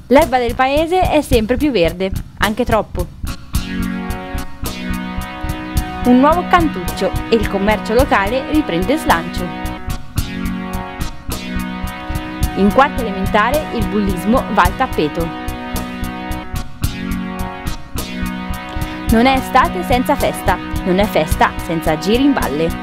L'erba del paese è sempre più verde, anche troppo. Un nuovo cantuccio e il commercio locale riprende slancio. In quarta elementare il bullismo va al tappeto. Non è estate senza festa, non è festa senza giri in valle.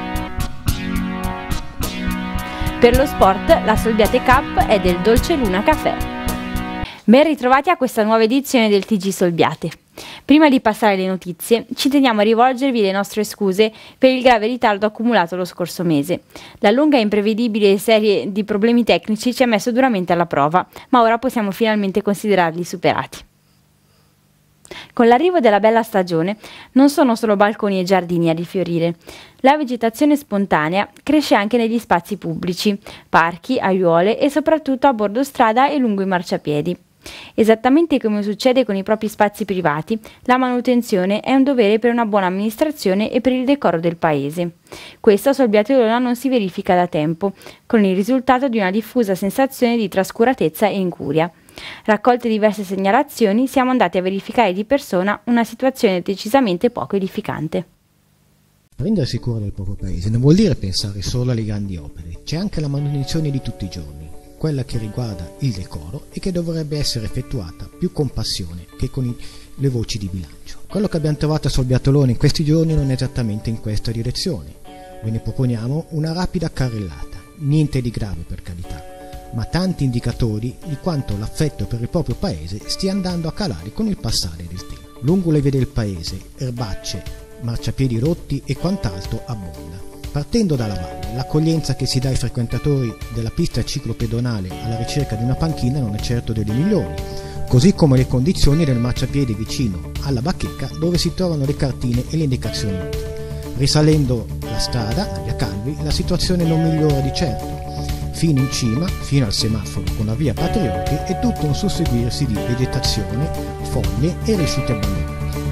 Per lo sport la Solbiate Cup è del Dolce Luna Café. Ben ritrovati a questa nuova edizione del TG Solbiate. Prima di passare alle notizie, ci teniamo a rivolgervi le nostre scuse per il grave ritardo accumulato lo scorso mese. La lunga e imprevedibile serie di problemi tecnici ci ha messo duramente alla prova, ma ora possiamo finalmente considerarli superati. Con l'arrivo della bella stagione non sono solo balconi e giardini a rifiorire. La vegetazione spontanea cresce anche negli spazi pubblici, parchi, aiuole e soprattutto a bordo strada e lungo i marciapiedi. Esattamente come succede con i propri spazi privati, la manutenzione è un dovere per una buona amministrazione e per il decoro del paese. Questo a Solbiate Olona non si verifica da tempo, con il risultato di una diffusa sensazione di trascuratezza e incuria. Raccolte diverse segnalazioni, siamo andati a verificare di persona una situazione decisamente poco edificante. Prendersi cura del proprio paese non vuol dire pensare solo alle grandi opere, c'è anche la manutenzione di tutti i giorni, quella che riguarda il decoro e che dovrebbe essere effettuata più con passione che con le voci di bilancio. Quello che abbiamo trovato a Solbiate Olona in questi giorni non è esattamente in questa direzione. Ve ne proponiamo una rapida carrellata, niente di grave per carità, ma tanti indicatori di quanto l'affetto per il proprio paese stia andando a calare con il passare del tempo. Lungo le vie del paese, erbacce, marciapiedi rotti e quant'altro abbonda. Partendo dalla valle, l'accoglienza che si dà ai frequentatori della pista ciclopedonale alla ricerca di una panchina non è certo delle migliori, così come le condizioni del marciapiede vicino alla bacheca dove si trovano le cartine e le indicazioni utili. Risalendo la strada, la via Calvi, la situazione non migliora di certo. Fino in cima, fino al semaforo con la via Patrioti, è tutto un susseguirsi di vegetazione, foglie e rifiuti abbandonati.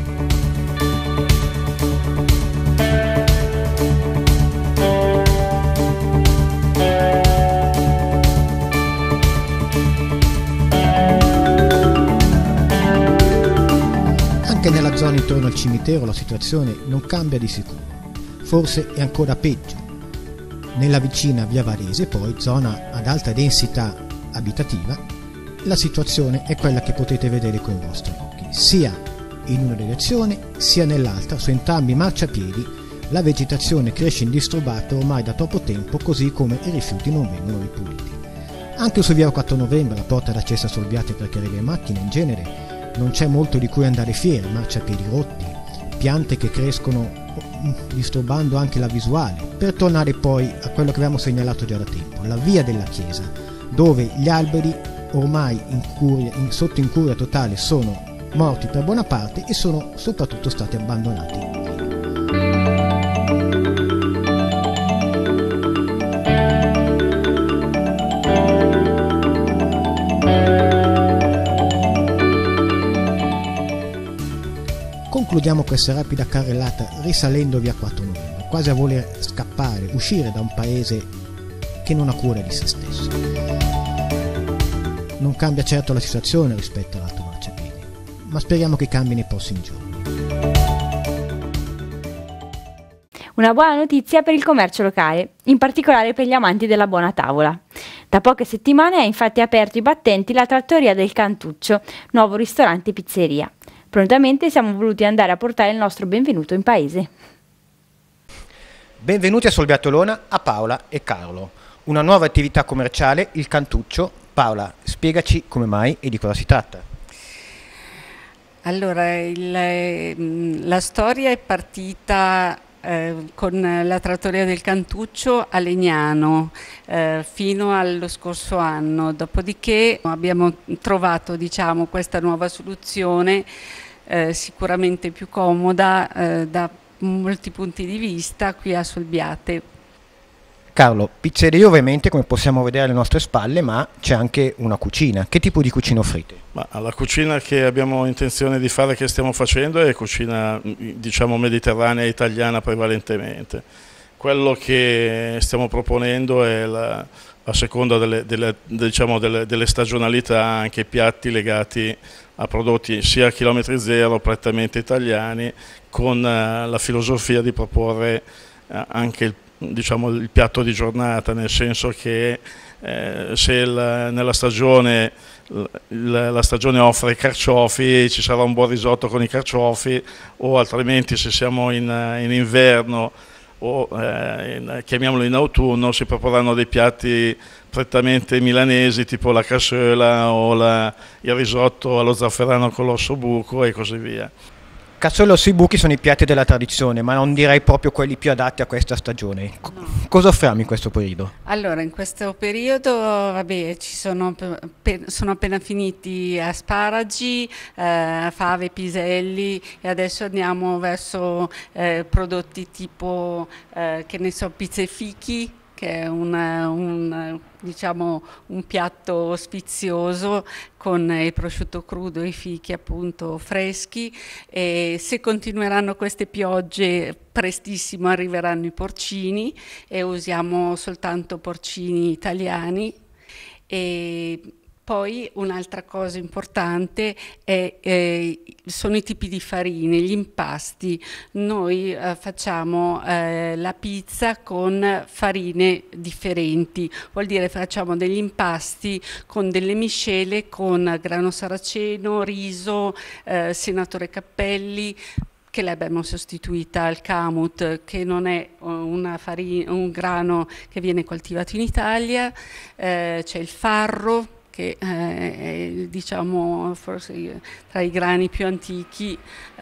Anche nella zona intorno al cimitero la situazione non cambia di sicuro, forse è ancora peggio. Nella vicina via Varese, poi, zona ad alta densità abitativa, la situazione è quella che potete vedere con i vostri occhi. Sia in una direzione sia nell'altra, su entrambi i marciapiedi, la vegetazione cresce indisturbata ormai da troppo tempo, così come i rifiuti non vengono ripuliti. Anche su via 4 novembre, la porta d'accesso a Solbiate per chi arriva in macchina, in genere non c'è molto di cui andare fieri, marciapiedi rotti, piante che crescono disturbando anche la visuale, per tornare poi a quello che avevamo segnalato già da tempo, la via della chiesa, dove gli alberi ormai sotto incuria totale sono morti per buona parte e sono soprattutto stati abbandonati. Concludiamo questa rapida carrellata risalendo via 4 novembre, quasi a voler scappare, uscire da un paese che non ha cura di se stesso. Non cambia certo la situazione rispetto all'altro marciapiede, ma speriamo che cambi nei prossimi giorni. Una buona notizia per il commercio locale, in particolare per gli amanti della buona tavola. Da poche settimane è infatti aperto i battenti la Trattoria del Cantuccio, nuovo ristorante e pizzeria. Prontamente siamo voluti andare a portare il nostro benvenuto in paese. Benvenuti a Solbiate Olona a Paola e Carlo. Una nuova attività commerciale, il Cantuccio. Paola, spiegaci come mai e di cosa si tratta. Allora, la storia è partita con la Trattoria del Cantuccio a Legnano fino allo scorso anno, dopodiché abbiamo trovato, diciamo, questa nuova soluzione sicuramente più comoda da molti punti di vista qui a Solbiate. Carlo, pizzeria ovviamente come possiamo vedere alle nostre spalle, ma c'è anche una cucina. Che tipo di cucina offrite? Ma la cucina che abbiamo intenzione di fare, che stiamo facendo, è cucina, diciamo, mediterranea e italiana prevalentemente. Quello che stiamo proponendo è a seconda delle stagionalità, anche piatti legati a prodotti sia a chilometri zero, prettamente italiani, con la filosofia di proporre anche il piatto di giornata, nel senso che se nella stagione la stagione offre i carciofi, ci sarà un buon risotto con i carciofi, o altrimenti se siamo in inverno o chiamiamolo in autunno, si proporranno dei piatti prettamente milanesi, tipo la cassola o il risotto allo zafferano con l'osso buco e così via. Cassola e ossi buchi sono i piatti della tradizione, ma non direi proprio quelli più adatti a questa stagione. Cosa offriamo in questo periodo? Allora, in questo periodo, vabbè, sono appena finiti asparagi, fave, piselli, e adesso andiamo verso prodotti tipo, che ne so, pizza e fichi, che è un piatto sfizioso con il prosciutto crudo e i fichi appunto freschi, e se continueranno queste piogge prestissimo arriveranno i porcini, e usiamo soltanto porcini italiani. E poi un'altra cosa importante sono i tipi di farine, gli impasti. Noi facciamo la pizza con farine differenti, vuol dire facciamo degli impasti con delle miscele con grano saraceno, riso, senatore Cappelli, che l'abbiamo sostituita al kamut, che non è un grano che viene coltivato in Italia, c'è il farro, che è forse tra i grani più antichi,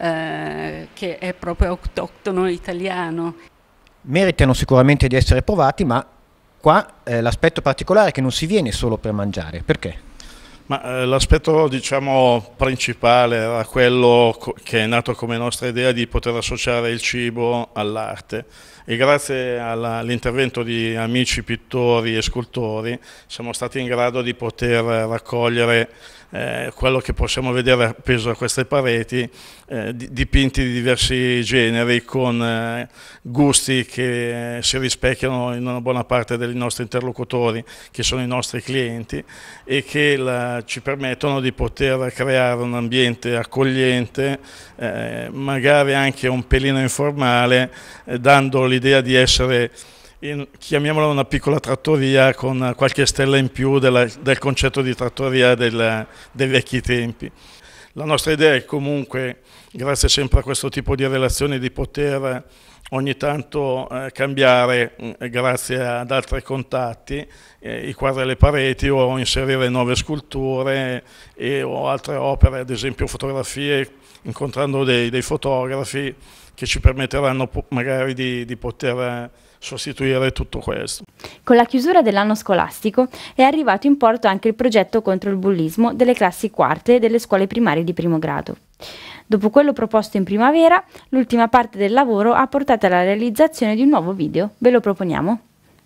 che è proprio autoctono italiano. Meritano sicuramente di essere provati, ma qua l'aspetto particolare è che non si viene solo per mangiare. Perché? L'aspetto principale era quello che è nato come nostra idea di poter associare il cibo all'arte, e grazie all'intervento di amici pittori e scultori siamo stati in grado di poter raccogliere quello che possiamo vedere appeso a queste pareti, dipinti di diversi generi, con gusti che si rispecchiano in una buona parte dei nostri interlocutori, che sono i nostri clienti, e che ci permettono di poter creare un ambiente accogliente, magari anche un pelino informale, dando l'idea di essere, chiamiamola una piccola trattoria con qualche stella in più del concetto di trattoria dei vecchi tempi. La nostra idea è comunque, grazie sempre a questo tipo di relazioni, di poter ogni tanto cambiare, grazie ad altri contatti, i quadri alle pareti, o inserire nuove sculture o altre opere, ad esempio fotografie, incontrando dei fotografi che ci permetteranno magari di poter sostituire tutto questo. Con la chiusura dell'anno scolastico è arrivato in porto anche il progetto contro il bullismo delle classi quarte delle scuole primarie di primo grado. Dopo quello proposto in primavera, l'ultima parte del lavoro ha portato alla realizzazione di un nuovo video. Ve lo proponiamo?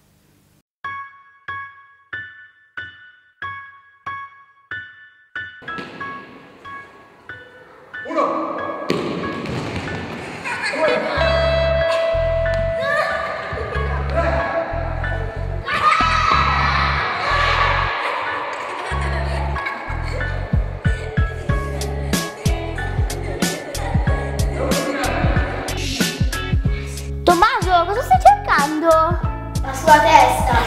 Tommaso, cosa stai cercando? La sua testa.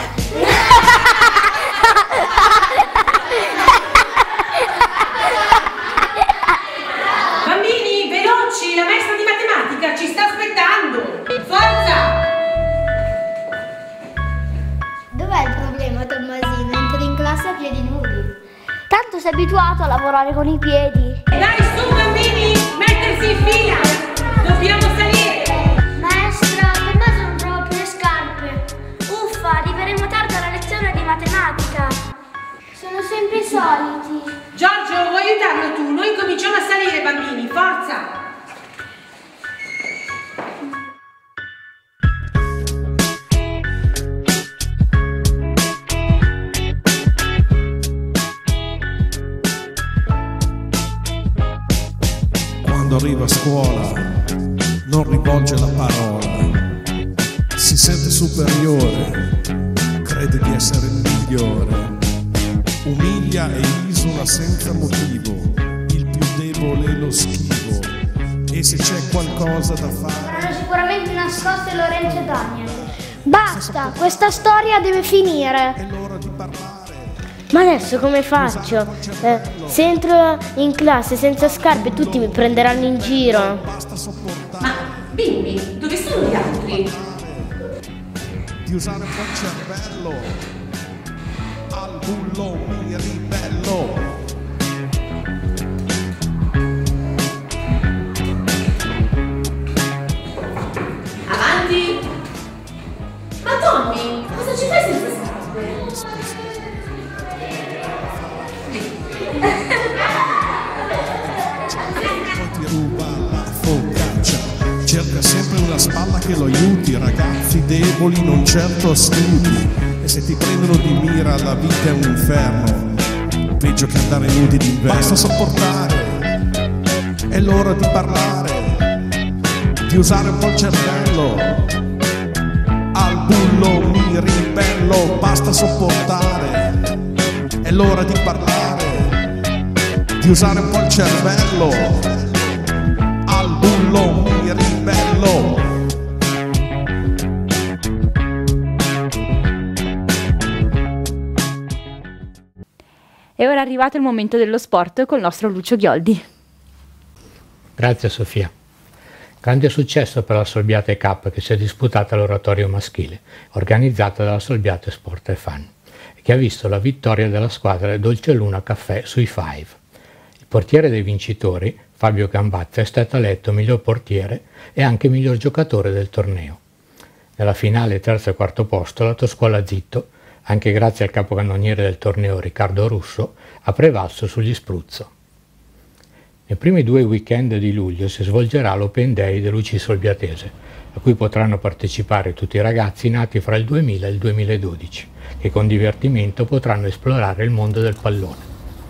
Bambini, veloci, la maestra di matematica ci sta aspettando. Forza! Dov'è il problema, Tommasino? Entri in classe a piedi nudi. Tanto sei abituato a lavorare con i piedi. Dai, su bambini, mettersi in fila. Dobbiamo salire. Maestra, Tommaso non trova più le scarpe. Uffa, arriveremo tardi alla lezione di matematica. Sono sempre i soliti. Giorgio, vuoi aiutarlo tu? Noi cominciamo a salire, bambini, forza! Quando arriva a scuola non rivolge la parola, si sente superiore, crede di essere il migliore. migliore. Umilia e isola senza motivo, il più debole lo schivo. E se c'è qualcosa da fare, Saranno sicuramente nascoste Lorenzo e Daniel. Basta, questa storia deve finire. è l'ora di parlare. Ma adesso come faccio? Se entro in classe senza scarpe tutti mi prenderanno in giro. Basta sopportare Ma bimbi, dove sono gli altri? di usare un po' il cervello. Al bullo mi ribello. Avanti! Ma Tommy, cosa ci fai senza scarpe? Poi ti ruba la focaccia. Cerca sempre una spalla che lo aiuti. Ragazzi deboli, non certo astuti. E se ti prendono di mira la vita è un inferno. Peggio che andare nudi d'inverno. Basta sopportare. È l'ora di parlare. Di usare un po' il cervello. Al bullo mi ribello. Basta sopportare. È l'ora di parlare. Di usare un po' il cervello. Al bullo mi ribello. E ora è arrivato il momento dello sport col nostro Lucio Ghioldi. Grazie Sofia. Grande successo per la Solbiate Cup che si è disputata all'oratorio maschile, organizzata dalla Solbiate Sport e Fun, che ha visto la vittoria della squadra Dolce Luna Caffè sui Five. Il portiere dei vincitori, Fabio Gambazza, è stato eletto miglior portiere e anche miglior giocatore del torneo. Nella finale terzo e quarto posto la Toscuola Zitto, anche grazie al capocannoniere del torneo Riccardo Russo, ha prevalso sugli Spruzzo. Nei primi 2 weekend di luglio si svolgerà l'Open Day dell'UC Solbiatese, a cui potranno partecipare tutti i ragazzi nati fra il 2000 e il 2012, che con divertimento potranno esplorare il mondo del pallone.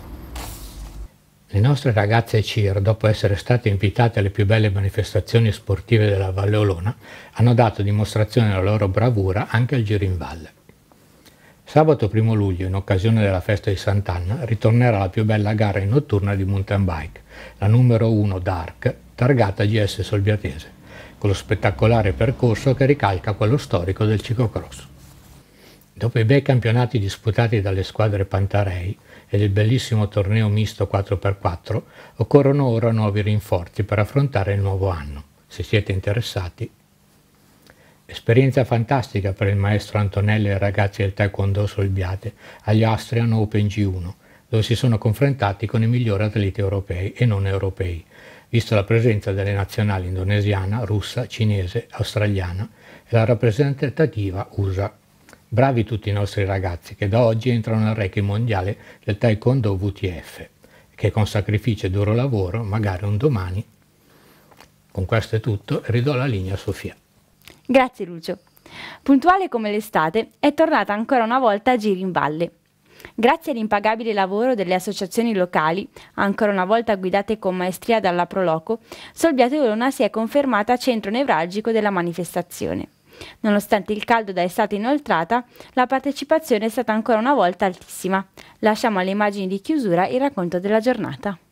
Le nostre ragazze CIR, dopo essere state invitate alle più belle manifestazioni sportive della Valle Olona, hanno dato dimostrazione della loro bravura anche al giro in valle. Sabato 1 luglio, in occasione della festa di Sant'Anna, ritornerà la più bella gara in notturna di mountain bike, la numero 1 Dark, targata GS Solbiatese, con lo spettacolare percorso che ricalca quello storico del ciclocross. Dopo i bei campionati disputati dalle squadre Pantarei e del bellissimo torneo misto 4x4, occorrono ora nuovi rinforzi per affrontare il nuovo anno. Se siete interessati. Esperienza fantastica per il maestro Antonelli e i ragazzi del Taekwondo Solbiate agli Austrian Open G1, dove si sono confrontati con i migliori atleti europei e non europei, vista la presenza delle nazionali indonesiana, russa, cinese, australiana e la rappresentativa USA. Bravi tutti i nostri ragazzi che da oggi entrano nel ranking mondiale del Taekwondo WTF e che con sacrificio e duro lavoro, magari un domani. Con questo è tutto e ridò la linea a Sofia. Grazie Lucio. Puntuale come l'estate, è tornata ancora una volta a giri in valle. Grazie all'impagabile lavoro delle associazioni locali, ancora una volta guidate con maestria dalla Proloco, Solbiate Olona si è confermata centro nevralgico della manifestazione. Nonostante il caldo da estate inoltrata, la partecipazione è stata ancora una volta altissima. Lasciamo alle immagini di chiusura il racconto della giornata.